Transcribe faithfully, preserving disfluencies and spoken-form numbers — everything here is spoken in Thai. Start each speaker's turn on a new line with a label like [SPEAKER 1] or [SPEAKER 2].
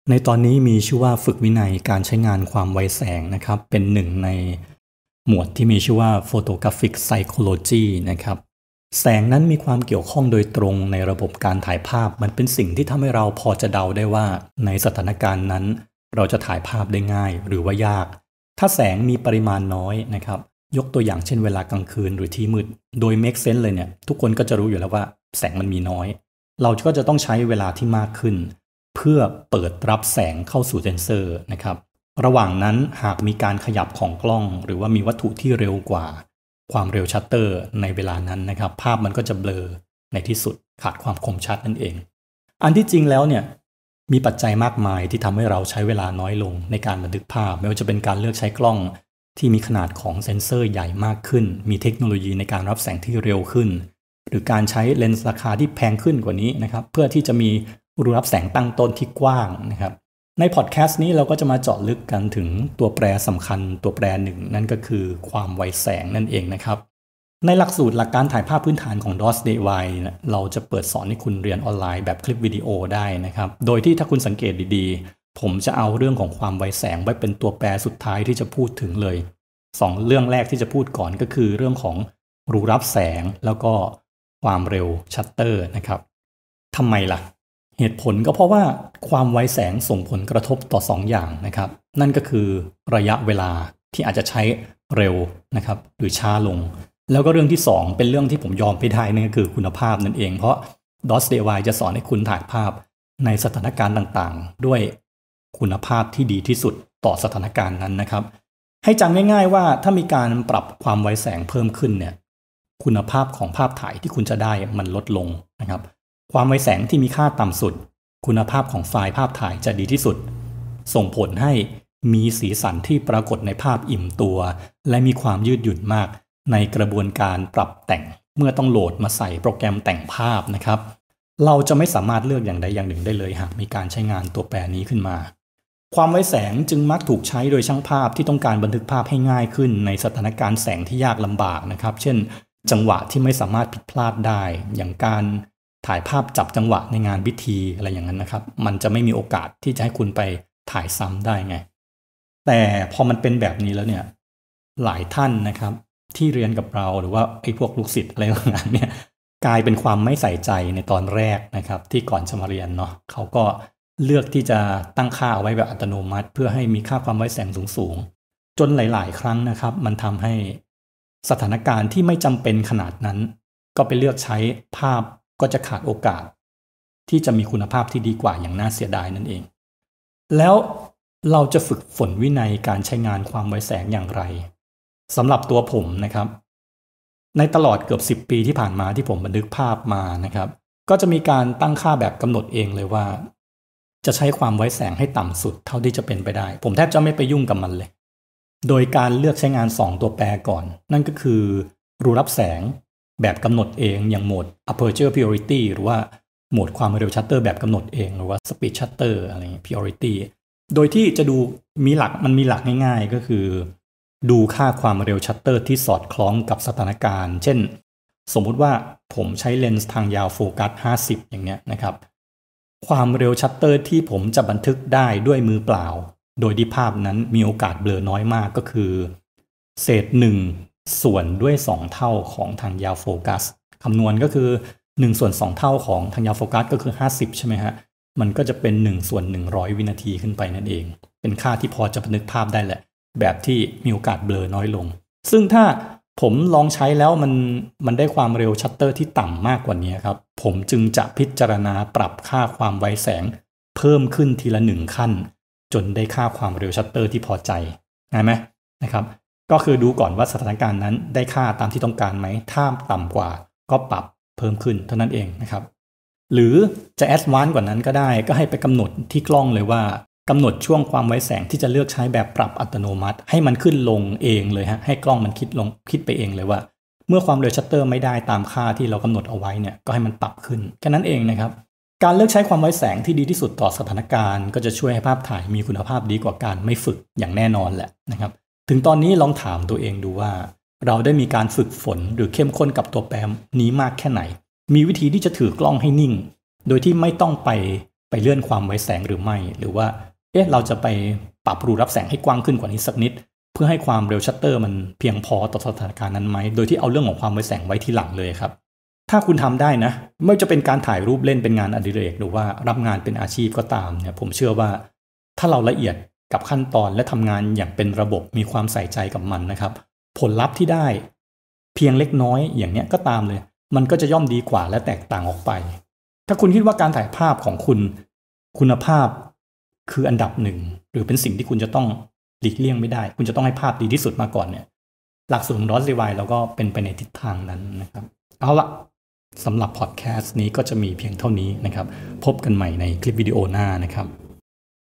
[SPEAKER 1] ในตอนนี้มีชื่อว่าฝึกวินัยการใช้งานความไวแสงนะครับเป็นหนึ่งในหมวดที่มีชื่อว่า Photographic Psychology นะครับแสงนั้นมีความเกี่ยวข้องโดยตรงในระบบการถ่ายภาพมันเป็นสิ่งที่ทำให้เราพอจะเดาได้ว่าในสถานการณ์นั้นเราจะถ่ายภาพได้ง่ายหรือว่ายากถ้าแสงมีปริมาณน้อยนะครับยกตัวอย่างเช่นเวลากลางคืนหรือที่มืดโดย make sense เลยเนี่ยทุกคนก็จะรู้อยู่แล้วว่าแสงมันมีน้อยเราก็จะต้องใช้เวลาที่มากขึ้นเพื่อเปิดรับแสงเข้าสู่เซนเซอร์นะครับระหว่างนั้นหากมีการขยับของกล้องหรือว่ามีวัตถุที่เร็วกว่าความเร็วชัตเตอร์ในเวลานั้นนะครับภาพมันก็จะเบลอในที่สุดขาดความคมชัดนั่นเองอันที่จริงแล้วเนี่ยมีปัจจัยมากมายที่ทำให้เราใช้เวลาน้อยลงในการบันทึกภาพไม่ว่าจะเป็นการเลือกใช้กล้องที่มีขนาดของเซ็นเซอร์ใหญ่มากขึ้นมีเทคโนโลยีในการรับแสงที่เร็วขึ้นหรือการใช้เลนส์ราคาที่แพงขึ้นกว่านี้นะครับเพื่อที่จะมีรูรับแสงตั้งต้นที่กว้างนะครับในพอดแคสต์นี้เราก็จะมาเจาะลึกกันถึงตัวแปรสำคัญตัวแปรหนึ่งนั่นก็คือความไวแสงนั่นเองนะครับในหลักสูตรหลักการถ่ายภาพพื้นฐานของ ดอส เดย์ ไว เราจะเปิดสอนให้คุณเรียนออนไลน์แบบคลิปวิดีโอได้นะครับโดยที่ถ้าคุณสังเกตดีๆผมจะเอาเรื่องของความไวแสงไว้เป็นตัวแปรสุดท้ายที่จะพูดถึงเลยสองเรื่องแรกที่จะพูดก่อนก็คือเรื่องของรูรับแสงแล้วก็ความเร็วชัตเตอร์นะครับทำไมล่ะเหตุผลก็เพราะว่าความไวแสงส่งผลกระทบต่อสองอย่างนะครับนั่นก็คือระยะเวลาที่อาจจะใช้เร็วนะครับหรือช้าลงแล้วก็เรื่องที่สองเป็นเรื่องที่ผมยอมไม่ได้นั่นก็คือคุณภาพนั่นเองเพราะ ดอส เดย์ ไว จะสอนให้คุณถ่ายภาพในสถานการณ์ต่างๆด้วยคุณภาพที่ดีที่สุดต่อสถานการณ์นั้นนะครับให้จำง่ายๆว่าถ้ามีการปรับความไวแสงเพิ่มขึ้นเนี่ยคุณภาพของภาพถ่ายที่คุณจะได้มันลดลงนะครับความไวแสงที่มีค่าต่ำสุดคุณภาพของไฟล์ภาพถ่ายจะดีที่สุดส่งผลให้มีสีสันที่ปรากฏในภาพอิ่มตัวและมีความยืดหยุ่นมากในกระบวนการปรับแต่งเมื่อต้องโหลดมาใส่โปรแกรมแต่งภาพนะครับเราจะไม่สามารถเลือกอย่างใดอย่างหนึ่งได้เลยหากมีการใช้งานตัวแปรนี้ขึ้นมาความไวแสงจึงมักถูกใช้โดยช่างภาพที่ต้องการบันทึกภาพให้ง่ายขึ้นในสถานการณ์แสงที่ยากลำบากนะครับเช่นจังหวะที่ไม่สามารถผิดพลาดได้อย่างการถ่ายภาพจับจังหวะในงานพิธีอะไรอย่างนั้นนะครับมันจะไม่มีโอกาสที่จะให้คุณไปถ่ายซ้ำได้ไงแต่พอมันเป็นแบบนี้แล้วเนี่ยหลายท่านนะครับที่เรียนกับเราหรือว่าไอ้พวกลูกศิษย์อะไรต่างๆเนี่ยกลายเป็นความไม่ใส่ใจในตอนแรกนะครับที่ก่อนจะมาเรียนเนาะเขาก็เลือกที่จะตั้งค่าเอาไว้แบบอัตโนมัติเพื่อให้มีค่าความไวแสงสูงๆจนหลายๆครั้งนะครับมันทำให้สถานการณ์ที่ไม่จำเป็นขนาดนั้นก็ไปเลือกใช้ภาพก็จะขาดโอกาสที่จะมีคุณภาพที่ดีกว่าอย่างน่าเสียดายนั่นเองแล้วเราจะฝึกฝนวินัยการใช้งานความไวแสงอย่างไรสำหรับตัวผมนะครับในตลอดเกือบสิบปีที่ผ่านมาที่ผมบันทึกภาพมานะครับก็จะมีการตั้งค่าแบบกำหนดเองเลยว่าจะใช้ความไวแสงให้ต่ำสุดเท่าที่จะเป็นไปได้ผมแทบจะไม่ไปยุ่งกับมันเลยโดยการเลือกใช้งานสองตัวแปรก่อนนั่นก็คือรูรับแสงแบบกำหนดเองอย่างโหมด aperture priority หรือว่าโหมดความเร็วชัตเตอร์แบบกำหนดเองหรือว่า speed shutter อะไร priority โดยที่จะดูมีหลักมันมีหลักง่ายๆก็คือดูค่าความเร็วชัตเตอร์ที่สอดคล้องกับสถานการณ์เช่นสมมุติว่าผมใช้เลนส์ทางยาวโฟกัสห้าสิบอย่างเงี้ยนะครับความเร็วชัตเตอร์ที่ผมจะบันทึกได้ด้วยมือเปล่าโดยที่ภาพนั้นมีโอกาสเบลอน้อยมากก็คือเศษหนึ่งส่วนด้วยสองเท่าของทางยาวโฟกัสคำนวณก็คือหนึ่งส่วนสองเท่าของทางยาวโฟกัสก็คือห้าสิบใช่ไหมฮะมันก็จะเป็นหนึ่งส่วนหนึ่งร้อยวินาทีขึ้นไปนั่นเองเป็นค่าที่พอจะบันทึกภาพได้แหละแบบที่มีโอกาสเบลอน้อยลงซึ่งถ้าผมลองใช้แล้วมันมันได้ความเร็วชัตเตอร์ที่ต่ำมากกว่านี้ครับผมจึงจะพิจารณาปรับค่าความไวแสงเพิ่มขึ้นทีละหนึ่งขั้นจนได้ค่าความเร็วชัตเตอร์ที่พอใจง่ายไหมนะครับก็คือดูก่อนว่าสถานการณ์นั้นได้ค่าตามที่ต้องการไหมถ้าต่ำกว่าก็ปรับเพิ่มขึ้นเท่านั้นเองนะครับหรือจะแอดวานซ์กว่านั้นก็ได้ก็ให้ไปกำหนดที่กล้องเลยว่ากำหนดช่วงความไวแสงที่จะเลือกใช้แบบปรับอัตโนมัติให้มันขึ้นลงเองเลยฮะให้กล้องมันคิดลงคิดไปเองเลยว่าเมื่อความเร็วชัตเตอร์ไม่ได้ตามค่าที่เรากำหนดเอาไว้เนี่ยก็ให้มันปรับขึ้นแค่นั้นเองนะครับการเลือกใช้ความไวแสงที่ดีที่สุดต่อสถานการณ์ก็จะช่วยให้ภาพถ่ายมีคุณภาพดีกว่าการไม่ฝึกอย่างแน่นอนแหละนะครับถึงตอนนี้ลองถามตัวเองดูว่าเราได้มีการฝึกฝนหรือเข้มข้นกับตัวแปรนี้มากแค่ไหนมีวิธีที่จะถือกล้องให้นิ่งโดยที่ไม่ต้องไปไปเลื่อนความไว้แสงหรือไม่หรือว่าเอ๊ะเราจะไปปรับรูรับแสงให้กว้างขึ้นกว่านี้สักนิดเพื่อให้ความเร็วชัตเตอร์มันเพียงพอต่อสถานการณ์นั้นไหมโดยที่เอาเรื่องของความไว้แสงไว้ที่หลังเลยครับถ้าคุณทำได้นะไม่ว่าจะเป็นการถ่ายรูปเล่นเป็นงานอดิเรกหรือว่ารับงานเป็นอาชีพก็ตามเนี่ยผมเชื่อว่าถ้าเราละเอียดกับขั้นตอนและทำงานอย่างเป็นระบบมีความใส่ใจกับมันนะครับผลลัพธ์ที่ได้เพียงเล็กน้อยอย่างเนี้ยก็ตามเลยมันก็จะย่อมดีกว่าและแตกต่างออกไปถ้าคุณคิดว่าการถ่ายภาพของคุณคุณภาพคืออันดับหนึ่งหรือเป็นสิ่งที่คุณจะต้องหลีกเลี่ยงไม่ได้คุณจะต้องให้ภาพดีที่สุดมาก่อนเนี่ยหลักสูตรของ ดอส Rewind เราก็เป็นไปในทิศทางนั้นนะครับเอาละสำหรับพอดแคสต์นี้ก็จะมีเพียงเท่านี้นะครับพบกันใหม่ในคลิปวิดีโอหน้านะครับ